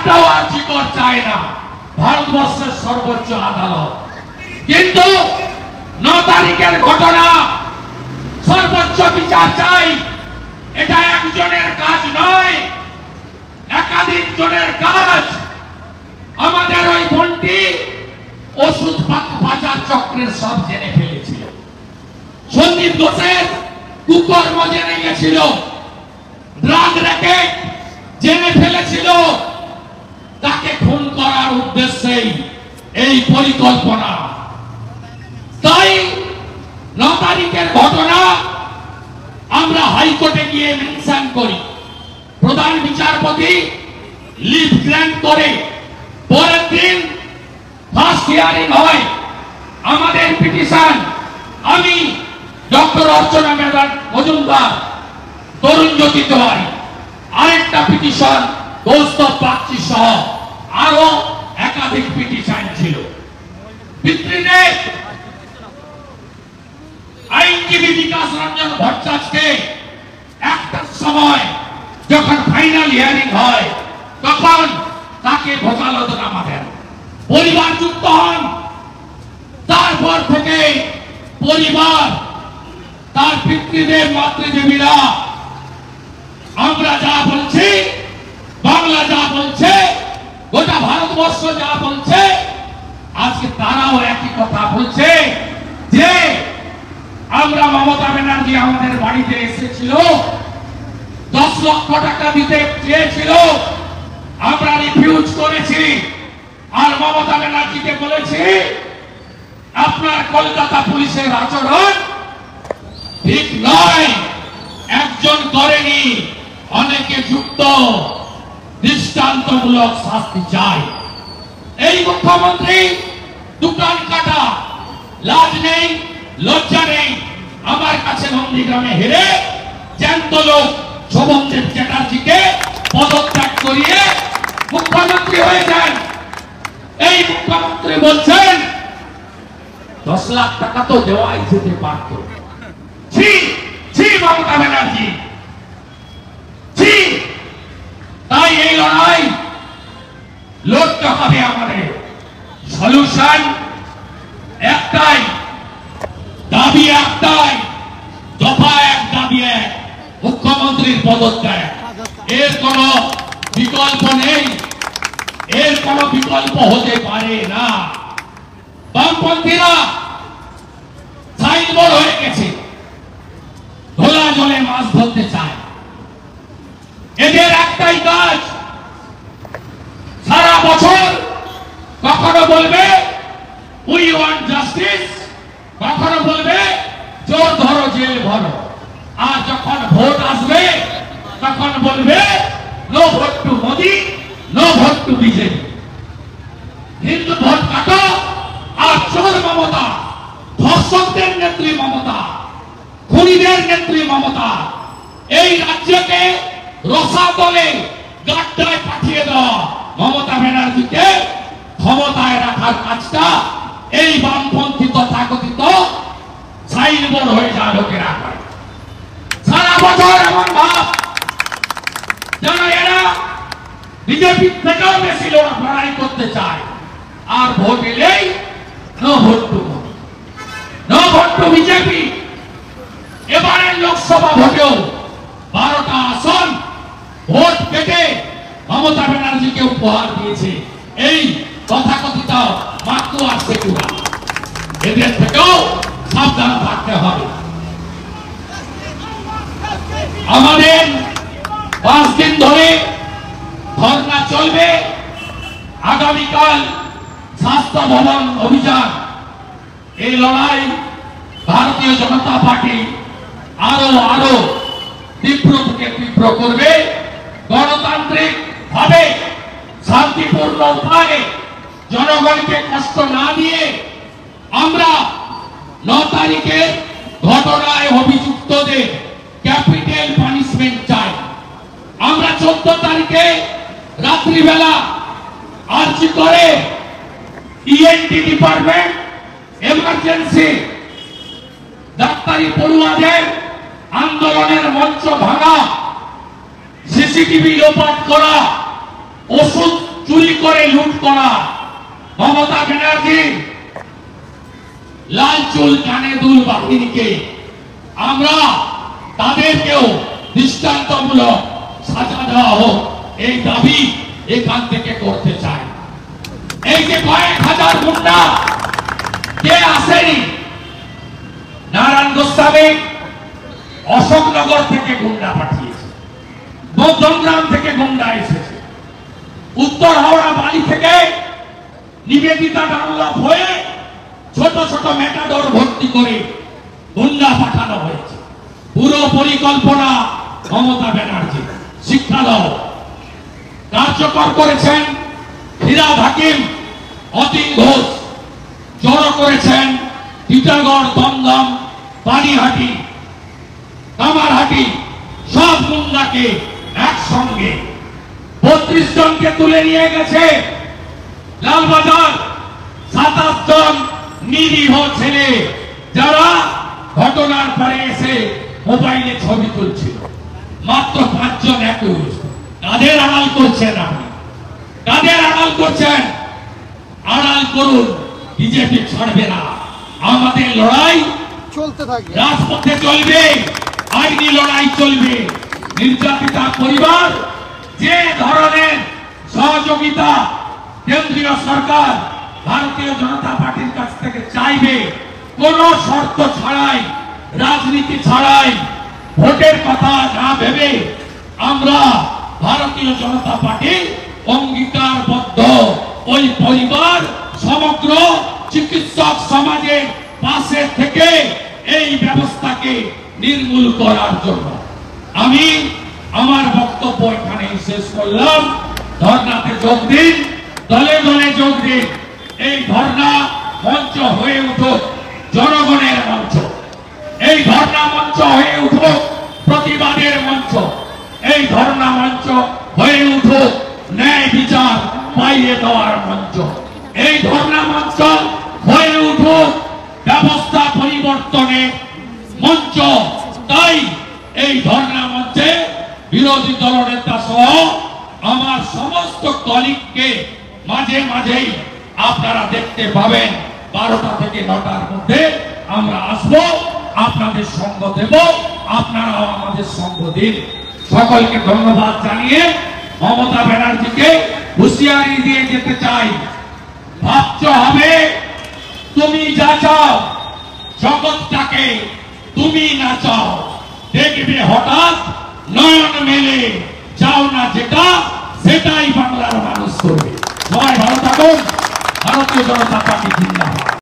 একটাও আর্জিকর চায় না ভারতবর্ষের সর্বোচ্চ আদালত। কিন্তু 9 তারিখের ঘটনা সর্বোচ্চ বিচার চাই। এটা একজনের কাজ নয়, একাধিক জনের কাজ। আমাদের ওই বোনটি ওষুধ পাচার চক্রের সব জেনে ফেলেছিল। সন্দীপ ঘোষের কুকর্ম জেনে গেছিল, ড্রাগ র্যাকেট জেনে ফেলেছিল। তাকে খুন করার উদ্দেশ্যেই এই পরিকল্পনা। তাই 9 তারিখের ঘটনা আমরা হাইকোর্টে গিয়ে মেনশন করি। প্রধান বিচারপতি লিভ গ্র্যান্ট করে পরের দিন ফার্স্ট হিয়ারিং হয়। আমাদের পিটিশন, আমি ডক্টর অর্চনা মজুমদার, তরুণ জ্যোতি তেওয়ারি, আরেকটা পিটিশন কৌস্তব বাগচি সহ আরো একাধিক পিটিশন ছিল। ভিত্তিতে আইনজীবী বিকাশ রঞ্জন ভট্টাচার্যকে একটার সময় যখন ফাইনাল হিয়ারিং হয় তখন তাকে ভোকালতনামা দেন, পরিবার যুক্ত হন। তারপর থেকে পরিবার, তার পিতৃদেব, মাতৃদেবীরা আমরা যা বলছি, বাংলা যা বলছে, গোটা ভারতবর্ষ যা বলছে, আজকে তারাও একই কথা বলছে যে আমরা মমতা ব্যানার্জি আমাদের বাড়িতে এসেছিল, 10 লক্ষ টাকা দিতে চেয়েছিল, আমরা রিফিউজ করেছি। আর মমতা ব্যানার্জিকে বলেছি আপনার কলকাতা পুলিশের আচরণ ঠিক নয়, একজন করেনি, অনেকে যুক্ত, দৃষ্টান্তমূলক শাস্তি চাই। এই মুখ্যমন্ত্রী দোকান কাটা, লাজ নেই, লজ্জা নেই। আমার কাছে নন্দীগ্রামে হেরে জ্যান্ত লোক শোভনদেব চ্যাটার্জিকে পদত্যাগ করিয়ে মুখ্যমন্ত্রী হয়ে যান। এই মুখ্যমন্ত্রী বলছেন 10 লাখ টাকা তো দেওয়াই যেতে পারত। ছি ছি মমতা ব্যানার্জি, ছি। তাই এই লড়াই লড়তে হবে আমাদের। সলিউশন একটাই, দাবি একটাই, দফা এক, দাবি এক, মুখ্যমন্ত্রীর পদত্যাগ। এর কোন বিকল্প নেই, এর কোন বিকল্প হতে পারে না। বামপন্থীরা সাইনবোর্ড হয়ে গেছে, ধোলা জলে মাছ ধরতে চায়। এদের একটাই কাজ, সারা বছর কখনো বলবে উই ওয়ান্ট জাস্টিস, কখনো বলবে জোর ধরো জেল ভরো, আর যখন ভোট আসবে তখন বলবে no vote to Modi, no vote to BJP. Hindu vote কাটো আর চোর মমতা, ধর্ষকদের নেত্রী মমতা, খুনিদের নেত্রী মমতা, এই রাজ্যকে রসাতলে গাড্ডায় পাঠিয়ে দেওয়া মমতা ব্যানার্জিকে ক্ষমতায় রাখার কাজটা এই বামপন্থী তথাকথিত সাইনবোর্ড হয়ে যা লোকেরা করে। সারা বছর এমন ভাব যেন এরা বিজেপি থেকেও বেশি লড়াই করতে চায়, আর ভোট এলেই no vote to Modi, no vote to BJP. এবারের লোকসভা ভোটেও 12টা আসন ভোট কেটে মমতা ব্যানার্জিকে উপহার দিয়েছে এই তথাকথিত মাতুয়া সেকুলার। এদের থেকেও সাবধান থাকতে হবে। আমাদের 5 দিন ধরে ধর্ণা চলবে। আগামীকাল স্বাস্থ্য ভবন অভিযান। এই লড়াই ভারতীয় জনতা পার্টি আরো তীব্র থেকে তীব্র করবে। গণতান্ত্রিক ভাবে শান্তিপূর্ণ উপায়ে জনগণকে কষ্ট না দিয়ে আমরা 9 তারিখের ঘটনায় অভিযুক্তদের ক্যাপিটাল পানিশমেন্ট চাই। আমরা 14 তারিখে রাত্রিবেলা আর্জি করে ইএনটি ডিপার্টমেন্ট, এমার্জেন্সি ডাক্তারি পড়ুয়াদের আন্দোলনের মঞ্চ ভাঙা, সিসিটিভি লোপাট করা, ওষুধ করে লুট করা মমতা ব্যানার্জি লাল চুল কানে দুল বাহিনীকে আমরা তাদেরকেও দৃষ্টান্তমূলক সাজা দেওয়া হোক, এই দাবি এখান থেকে করতে চাই। এই যে কয়েক হাজার গুন্ডা কে আসেনি, নারায়ণ গোস্বামী অশোকনগর থেকে গুন্ডা পাঠিয়েছে, মধ্যমগ্রাম থেকে গুন্ডা এসেছে, উত্তর হাওড়া বাড়ি থেকে নিবেদিতা ডানলপ হয়ে ছোট ছোট মেটাডোর ভর্তি করে গুন্ডা পাঠানো হয়েছে। পুরো পরিকল্পনা মমতা ব্যানার্জি। শিক্ষা দাও কার্যকর করেছেন ফিরাদ হাকিম, অতীন ঘোষ জড়ো করেছেন টিটাগড়, দমদম, পানিহাটি, কামারহাটি সব গুন্ডাকে একসঙ্গে 32 জনকে তুলে নিয়ে গেছে লালবাজার। 27 জন নিরীহ ছেলে যারা ঘটনার পরে এসে মোবাইলে ছবি তুলছিল, মাত্র 5 জন অ্যাকিউজ। কাদের আড়াল করছেন আপনি? কাদের আড়াল করছেন? আড়াল করুন, বিজেপি ছাড়বে না। আমাদের লড়াই চলতে থাকবে, রাজপথে চলবে, আইনি লড়াই চলবে। নির্যাতিতা পরিবার যে ধরনের সহযোগিতা কেন্দ্রীয় সরকার ভারতীয় জনতা পার্টির কাছ থেকে চাইবে, কোন শর্ত ছাড়াই, রাজনীতি ছাড়াই, ভোটের কথা না ভেবে আমরা ভারতীয় জনতা পার্টি অঙ্গীকারবদ্ধ ওই পরিবার সমগ্র চিকিৎসক সমাজের পাশে থেকে এই ব্যবস্থাকে নির্মূল করার জন্য। আমি আমার বক্তব্য এখানেই শেষ করলাম। ধর্নাতে যোগ দিন, দলে দলে যোগ দিন। এই ধর্না মঞ্চ হয়ে উঠুক জনগণের মঞ্চ, এই ধর্না মঞ্চ হয়ে উঠুক প্রতিবাদের মঞ্চ, এই ধর্না মঞ্চ হয়ে উঠুক ন্যায় বিচার পাইয়ে দেওয়ার মঞ্চ, এই ধর্না মঞ্চ হয়ে উঠুক ব্যবস্থা পরিবর্তনের মঞ্চ। তাই এই ধর্না মঞ্চে বিরোধী দলনেতা সহ আমার সমস্ত কলিগকে মাঝে মাঝেই আপনারা দেখতে পাবেন। 12টা থেকে 9টার মধ্যে আমরা আসব, আপনাদের সঙ্গ দেব, আপনারাও আমাদের সঙ্গ দিন। সকলকে ধন্যবাদ জানিয়ে মমতা ব্যানার্জিকে হুঁশিয়ারি দিয়ে যেতে চাই, ভাবতে হবে তুমি যা চাও জগৎটাকে তুমি না চাও, দেখবে হঠাৎ নয়ন মেলে চাও না যেটা সেটাই বাংলার মানুষ করবে। সবাই ভালো থাকুন। ভারতীয় জনতা পার্টি জিন্দাবাদ।